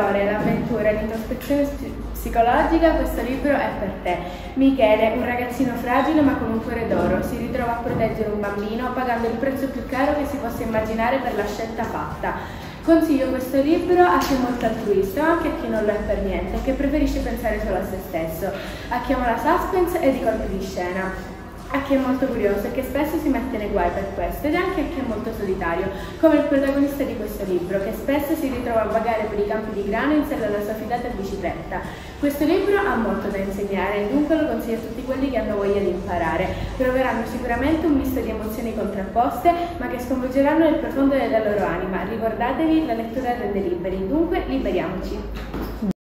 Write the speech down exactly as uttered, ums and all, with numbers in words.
l'amore, l'avventura, l'introspezione psicologica, questo libro è per te. Michele, un ragazzino fragile ma con un cuore d'oro, si ritrova a proteggere un bambino pagando il prezzo più caro che si possa immaginare per la scelta fatta. Consiglio questo libro a chi è molto altruista, ma anche a chi non lo è per niente, che preferisce pensare solo a se stesso, a chi ama la suspense e i colpi di scena, a chi è molto curioso e che spesso si mette nei guai per questo, ed anche a chi è molto solitario, come il protagonista di questo libro, che spesso si ritrova a vagare per i campi di grano in sella alla sua fidata bicicletta. Questo libro ha molto da insegnare, dunque lo consiglio a tutti quelli che hanno voglia di imparare. Proveranno sicuramente un misto di emozioni contrapposte, ma che sconvolgeranno nel profondo della loro anima. Ricordatevi, la lettura rende liberi, dunque liberiamoci!